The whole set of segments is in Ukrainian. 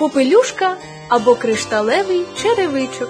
Попелюшка або кришталевий черевичок.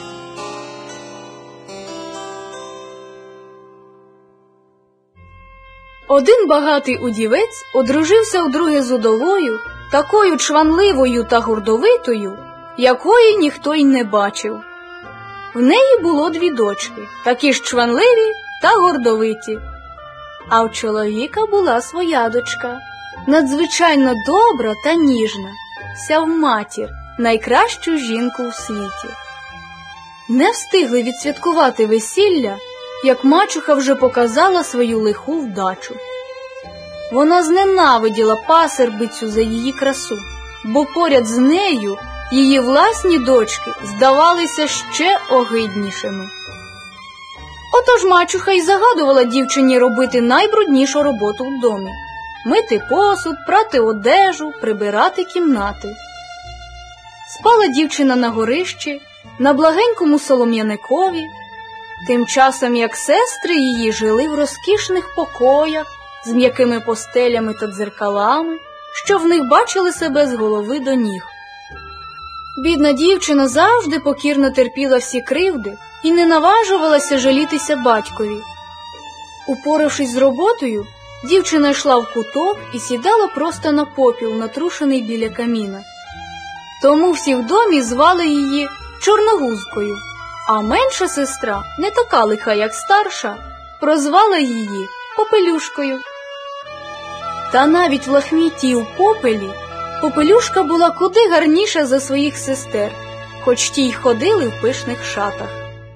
Один багатий удівець одружився вдруге з удовою, такою чванливою та гордовитою, якої ніхто й не бачив. В неї було 2 дочки, такі ж чванливі та гордовиті. А в чоловіка була своя дочка, надзвичайно добра та ніжна, ся в матір, найкращу жінку у світі. Не встигли відсвяткувати весілля, як мачуха вже показала свою лиху вдачу. Вона зненавиділа пасербицю за її красу, бо поряд з нею її власні дочки здавалися ще огиднішими. Отож мачуха й загадувала дівчині робити найбруднішу роботу в домі – мити посуд, прати одежу, прибирати кімнати. Спала дівчина на горищі, на благенькому солом'яникові, тим часом як сестри її жили в розкішних покоях з м'якими постелями та дзеркалами, що в них бачили себе з голови до ніг. Бідна дівчина завжди покірно терпіла всі кривди і не наважувалася жалітися батькові. Упоравшись з роботою, дівчина йшла в куток і сідала просто на попіл, натрушений біля каміна. Тому всі в домі звали її Чорногузкою, а менша сестра, не така лиха, як старша, прозвала її Попелюшкою. Та навіть в лахмітті й у попелі Попелюшка була куди гарніша за своїх сестер, хоч ті й ходили в пишних шатах.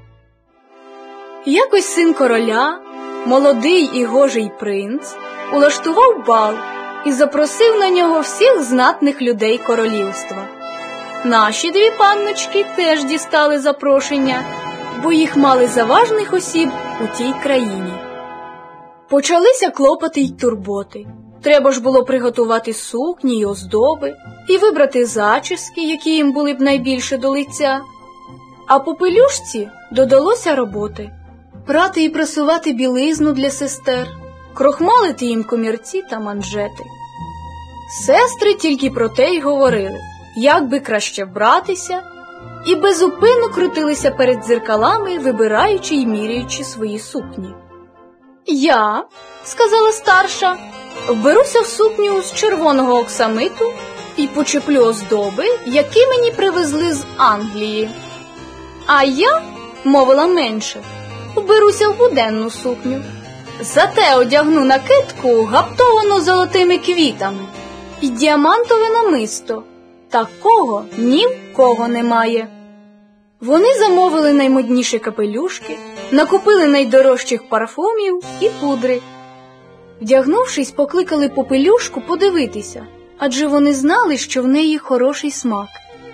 Якось син короля, молодий і гожий принц, улаштував бал і запросив на нього всіх знатних людей королівства. Наші 2 панночки теж дістали запрошення, бо їх мали за важних осіб у тій країні. Почалися клопоти й турботи. Треба ж було приготувати сукні й оздоби, і вибрати зачіски, які їм були б найбільше до лиця. А Попелюшці додалося роботи – прати і прасувати білизну для сестер, крохмалити їм комірці та манжети. Сестри тільки про те й говорили, як би краще вбратися, і безупинно крутилися перед дзеркалами, вибираючи й міряючи свої сукні. «Я, – сказала старша, – вберуся в сукню з червоного оксамиту і почеплю оздоби, які мені привезли з Англії. А я, – мовила менша, – вберуся в буденну сукню. Зате одягну накидку, гаптовану золотими квітами, і діамантове намисто. Такого ні в кого немає». Вони замовили наймодніші капелюшки, накупили найдорожчих парфумів і пудри. Вдягнувшись, покликали Попелюшку подивитися, адже вони знали, що в неї хороший смак.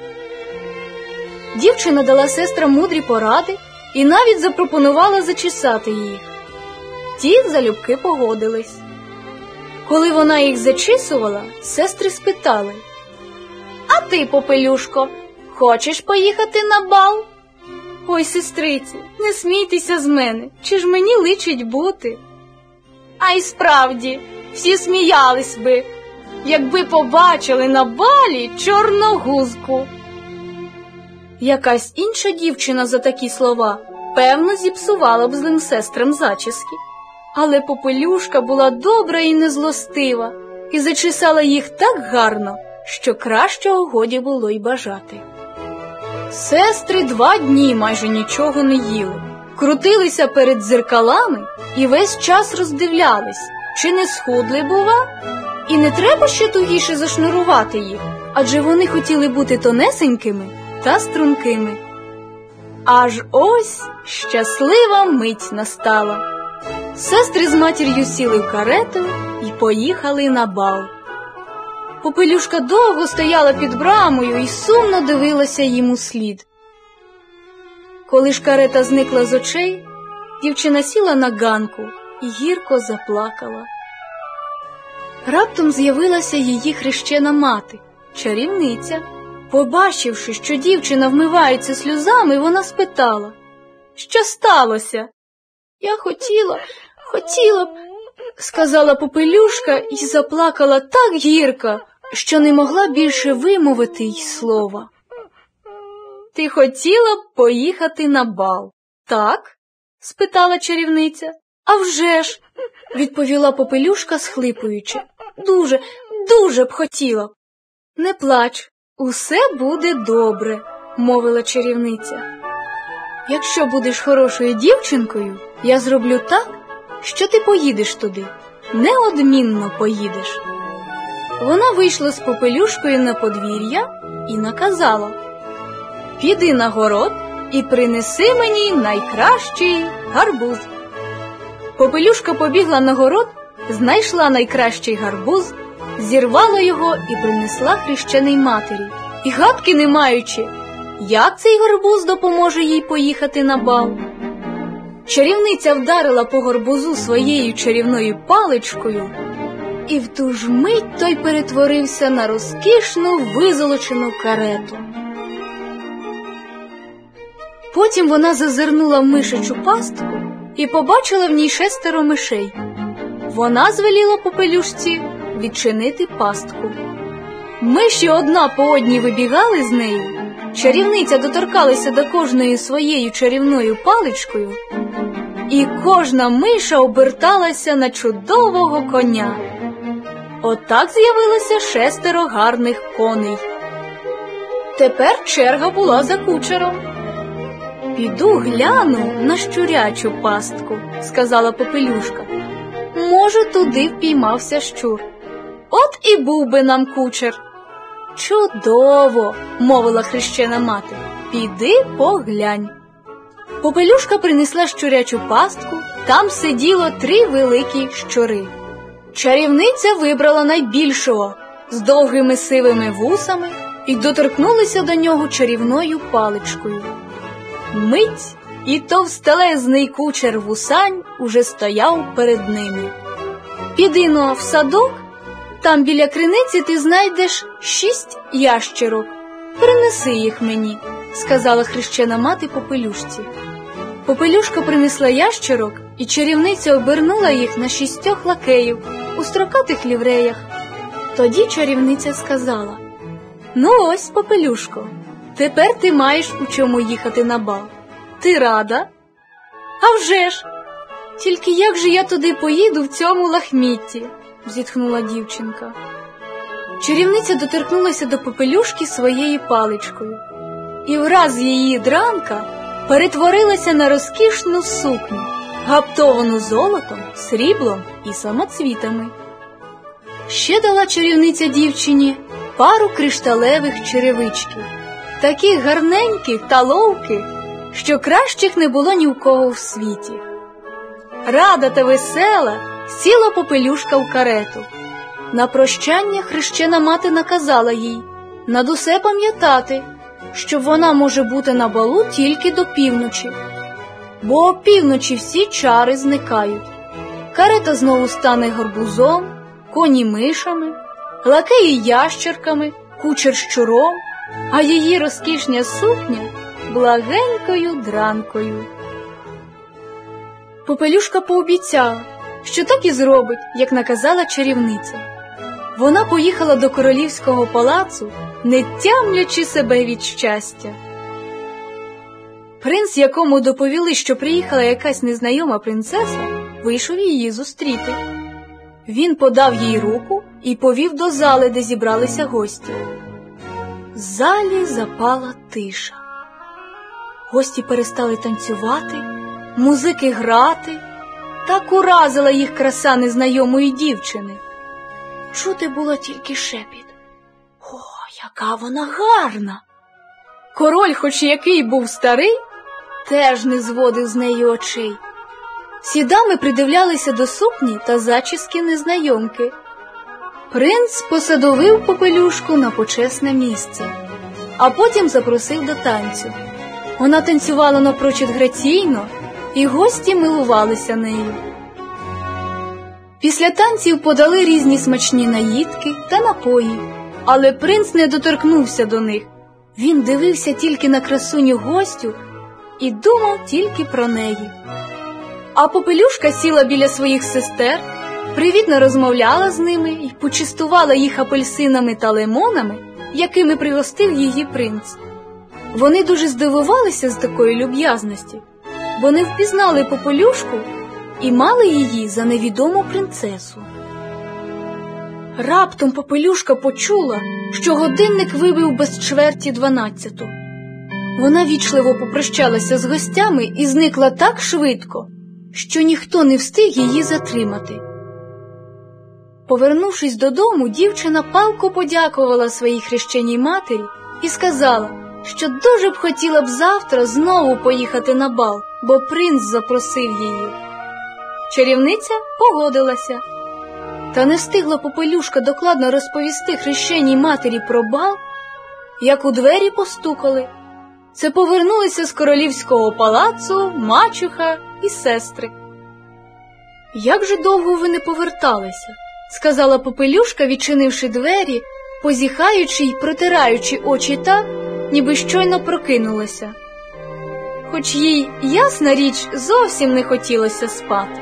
Дівчина дала сестрам мудрі поради і навіть запропонувала зачесати їх. Ті залюбки погодились. Коли вона їх зачісувала, сестри спитали: «А ти, Попелюшко, хочеш поїхати на бал?» «Ой, сестриці, не смійтеся з мене, чи ж мені личить бути?» «А й справді, всі сміялись би, якби побачили на балі Чорногузку». Якась інша дівчина за такі слова, певно, зіпсувала б злим сестрам зачіски. Але Попелюшка була добра і незлостива, і зачесала їх так гарно, що кращого годі було й бажати. Сестри 2 дні майже нічого не їли, крутилися перед дзеркалами і весь час роздивлялись, чи не схудли, бува, і не треба ще тугіше зашнурувати їх, адже вони хотіли бути тонесенькими та стрункими. Аж ось щаслива мить настала. Сестри з матір'ю сіли в карету і поїхали на бал. Попелюшка довго стояла під брамою і сумно дивилася їм услід. Коли ж карета зникла з очей, дівчина сіла на ганку і гірко заплакала. Раптом з'явилася її хрещена мати, чарівниця. Побачивши, що дівчина вмивається сльозами, вона спитала: «Що сталося?» «Я хотіла б», – сказала Попелюшка і заплакала так гірко, що не могла більше вимовити й слова. «Ти хотіла б поїхати на бал, так?» – спитала чарівниця. «А вже ж!» – відповіла Попелюшка, схлипуючи. «Дуже, дуже б хотіла!» «Не плач, усе буде добре», – мовила чарівниця. «Якщо будеш хорошою дівчинкою, я зроблю так, що ти поїдеш туди, неодмінно поїдеш». Вона вийшла з Попелюшкою на подвір'я і наказала: «Піди на город і принеси мені найкращий гарбуз». Попелюшка побігла на город, знайшла найкращий гарбуз, зірвала його і принесла хрещеній матері. І гадки не маючи, як цей гарбуз допоможе їй поїхати на бал. Чарівниця вдарила по гарбузу своєю чарівною паличкою, і в ту ж мить той перетворився на розкішну визолочену карету. Потім вона зазирнула в мишачу пастку і побачила в ній 6 мишей. Вона звеліла Попелюшці відчинити пастку. Миші одна по одній вибігали з нею, чарівниця доторкалася до кожної своєю чарівною паличкою, і кожна миша оберталася на чудового коня. Отак з'явилося 6 гарних коней. Тепер черга була за кучером. «Піду гляну на щурячу пастку», – сказала Попелюшка. «Може, туди впіймався щур. От і був би нам кучер». «Чудово!» – мовила хрещена мати. «Піди поглянь». Попелюшка принесла щурячу пастку, там сиділо 3 великі щури. Чарівниця вибрала найбільшого, з довгими сивими вусами, і доторкнулася до нього чарівною паличкою. Мить, і товстелезний кучер вусань уже стояв перед ними. «Піди-но в садок, там біля криниці ти знайдеш 6 ящерок. Принеси їх мені», – сказала хрещена мати Попелюшці. Попелюшка принесла ящерок, і чарівниця обернула їх на 6 лакеїв у строкатих лівреях. Тоді чарівниця сказала: «Ну ось, Попелюшко, тепер ти маєш у чому їхати на бал. Ти рада?» «А вже ж! Тільки як же я туди поїду в цьому лахмітті?» – зітхнула дівчинка. Чарівниця доторкнулася до Попелюшки своєю паличкою, і враз її дранка перетворилася на розкішну сукню, гаптовану золотом, сріблом і самоцвітами. Ще дала чарівниця дівчині пару кришталевих черевичків, таких гарненьких та ловких, що кращих не було ні в кого в світі. Рада та весела сіла Попелюшка в карету. На прощання хрещена мати наказала їй над усе пам'ятати, що вона може бути на балу тільки до півночі, бо опівночі всі чари зникають. Карета знову стане гарбузом, коні мишами, лакеї ящерками, кучер щуром, а її розкішня сукня благенькою дранкою. Попелюшка пообіцяла, що так і зробить, як наказала чарівниця. Вона поїхала до королівського палацу, не тямлячи себе від щастя. Принц, якому доповіли, що приїхала якась незнайома принцеса, вийшов її зустріти. Він подав їй руку і повів до зали, де зібралися гості. В залі запала тиша. Гості перестали танцювати, музики грати. Так уразила їх краса незнайомої дівчини. Чути було тільки шепіт: «О, яка вона гарна!» Король, хоч який був старий, теж не зводив з неї очей. Всі дами придивлялися до сукні та зачіски незнайомки. Принц посадовив Попелюшку на почесне місце, а потім запросив до танцю. Вона танцювала напрочуд граційно, і гості милувалися нею. Після танців подали різні смачні наїдки та напої, але принц не доторкнувся до них. Він дивився тільки на красуню гостю і думав тільки про неї. А Попелюшка сіла біля своїх сестер, привітно розмовляла з ними і почастувала їх апельсинами та лимонами, якими пригостив її принц. Вони дуже здивувалися з такої люб'язності, бо не впізнали Попелюшку і мали її за невідому принцесу. Раптом Попелюшка почула, що годинник вибив без чверті 12. Вона вічливо попрощалася з гостями і зникла так швидко, що ніхто не встиг її затримати. Повернувшись додому, дівчина палко подякувала своїй хрещеній матері і сказала, що дуже б хотіла б завтра знову поїхати на бал, бо принц запросив її. Чарівниця погодилася. Та не встигла Попелюшка докладно розповісти хрещеній матері про бал, як у двері постукали. Це повернулися з королівського палацу мачуха і сестри. «Як же довго ви не поверталися?» – сказала Попелюшка, відчинивши двері, позіхаючи й протираючи очі так, ніби щойно прокинулася. Хоч їй, ясна річ, зовсім не хотілося спати.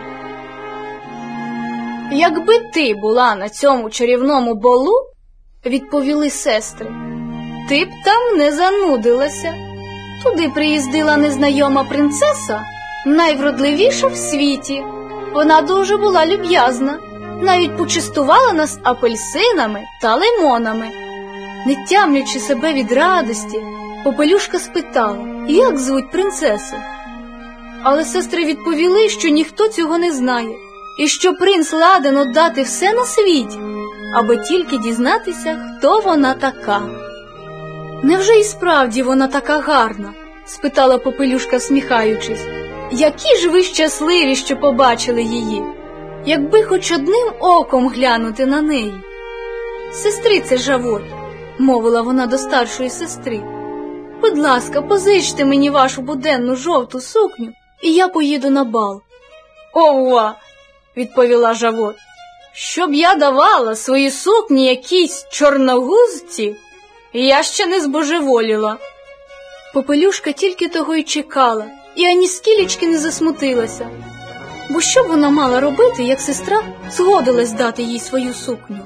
«Якби ти була на цьому чарівному балу, – відповіли сестри, – ти б там не занудилася. Туди приїздила незнайома принцеса, найвродливіша в світі. Вона дуже була люб'язна, навіть почастувала нас апельсинами та лимонами». Не тямлячи себе від радості, Попелюшка спитала, як звуть принцесу. Але сестри відповіли, що ніхто цього не знає, і що принц ладен отдати все на світі, аби тільки дізнатися, хто вона така. «Невже і справді вона така гарна?» – спитала Попелюшка, всміхаючись. «Які ж ви щасливі, що побачили її! Якби хоч одним оком глянути на неї!» «Сестрице Жавот», – мовила вона до старшої сестри, – «будь ласка, позичте мені вашу буденну жовту сукню, і я поїду на бал». «Ова!» – відповіла Жавот. «Щоб я давала свої сукні якійсь чорногузці, я ще не збожеволіла». Попелюшка тільки того й чекала, і ані скілечки не засмутилася. Бо що б вона мала робити, як сестра згодилась дати їй свою сукню?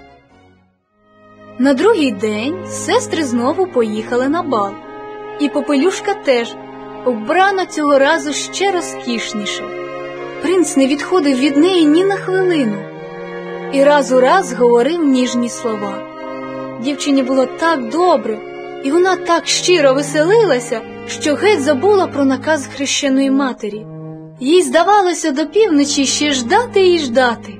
На другий день сестри знову поїхали на бал. І Попелюшка теж, вбрана цього разу ще розкішніше. Принц не відходив від неї ні на хвилину і раз у раз говорив ніжні слова. Дівчині було так добре, і вона так щиро веселилася, що геть забула про наказ хрещеної матері. Їй здавалося до півночі ще ждати і ждати.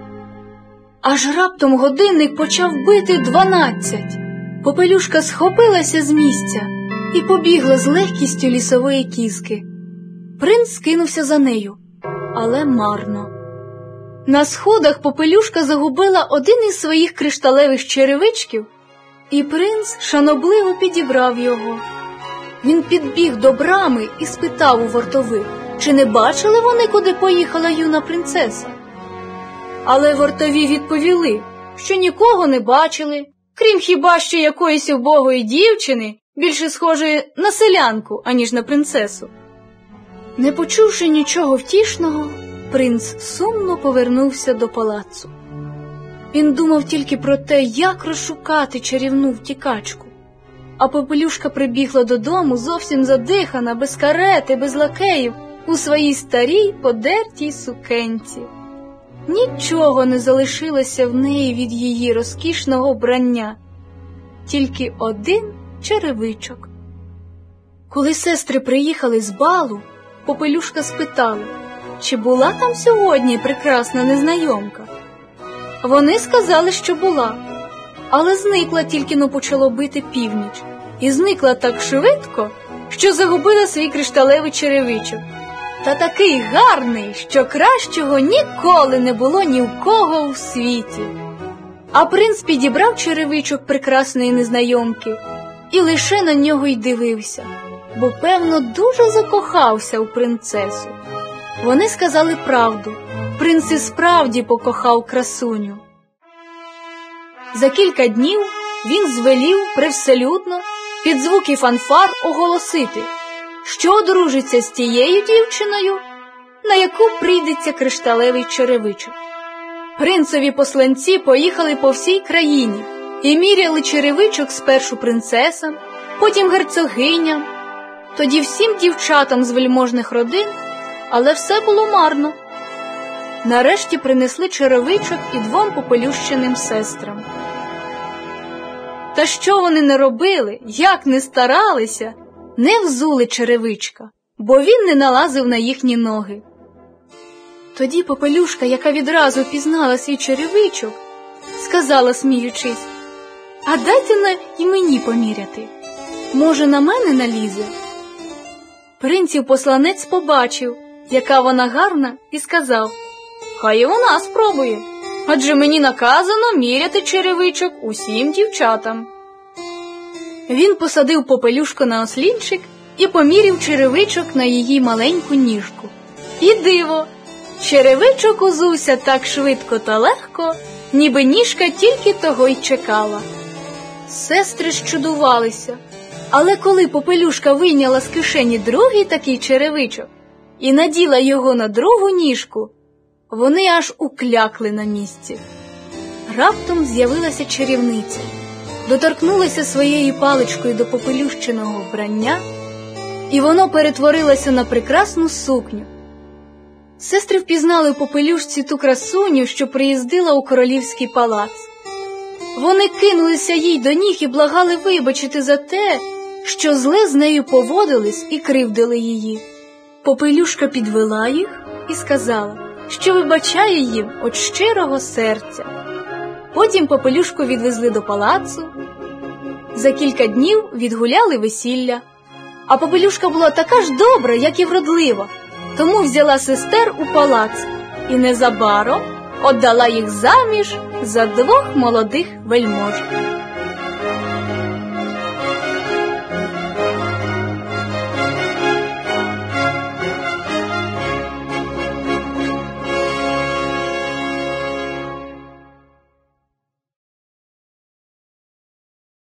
Аж раптом годинник почав бити 12. Попелюшка схопилася з місця і побігла з легкістю лісової кізки. Принц скинувся за нею, але марно. На сходах Попелюшка загубила один із своїх кришталевих черевичків, і принц шанобливо підібрав його. Він підбіг до брами і спитав у вартових, чи не бачили вони, куди поїхала юна принцеса. Але вартові відповіли, що нікого не бачили, крім хіба що якоїсь убогої дівчини, більше схожої на селянку, аніж на принцесу. Не почувши нічого втішного, принц сумно повернувся до палацу. Він думав тільки про те, як розшукати чарівну втікачку. А Попелюшка прибігла додому зовсім задихана, без карети, без лакеїв, у своїй старій подертій сукенці. Нічого не залишилося в неї від її розкішного вбрання, тільки один черевичок. Коли сестри приїхали з балу, Попелюшка спитала, чи була там сьогодні прекрасна незнайомка. Вони сказали, що була, але зникла тільки-но почало бити північ, і зникла так швидко, що загубила свій кришталевий черевичок. Та такий гарний, що кращого ніколи не було ні в кого у світі. А принц підібрав черевичок прекрасної незнайомки і лише на нього й дивився, бо, певно, дуже закохався у принцесу. Вони сказали правду, принц і справді покохав красуню. За кілька днів він звелів привселюдно під звуки фанфар оголосити, що одружиться з тією дівчиною, на яку прийдеться кришталевий черевичок. Принцеві посланці поїхали по всій країні і міряли черевичок спершу принцесам, потім герцогиням, тоді всім дівчатам з вельможних родин, але все було марно. Нарешті принесли черевичок і двом попелющеним сестрам. Та що вони не робили, як не старалися, не взули черевичка, бо він не налазив на їхні ноги. Тоді попелюшка, яка відразу впізнала свій черевичок, сказала, сміючись: «А дайте і мені поміряти. Може, на мене налізе?» Принців посланець побачив, яка вона гарна, і сказав: «Хай і вона спробує, адже мені наказано міряти черевичок усім дівчатам». Він посадив попелюшку на ослінчик і поміряв черевичок на її маленьку ніжку. І диво! Черевичок узувся так швидко та легко, ніби ніжка тільки того й чекала. Сестри щудувалися, але коли попелюшка вийняла з кишені другий такий черевичок і наділа його на другу ніжку, вони аж уклякли на місці. Раптом з'явилася чарівниця, доторкнулася своєю паличкою до попелющеного вбрання, і воно перетворилося на прекрасну сукню. Сестри впізнали у попелюшці ту красуню, що приїздила у королівський палац. Вони кинулися їй до ніг і благали вибачити за те, що зле з нею поводились і кривдили її. Попелюшка підвела їх і сказала, що вибачає їм від щирого серця. Потім попелюшку відвезли до палацу. За кілька днів відгуляли весілля. А попелюшка була така ж добра, як і вродлива, тому взяла сестер у палац і незабаром віддала їх заміж за двох молодих вельмож.